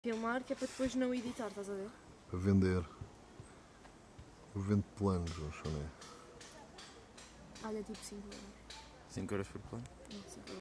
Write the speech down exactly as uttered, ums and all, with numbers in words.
Filmar, que é para depois não editar, estás a ver? Para vender. Eu vendo planos, vamos chamar. Olha, tipo cinco euros. cinco euros por plano? Não, cinco euros.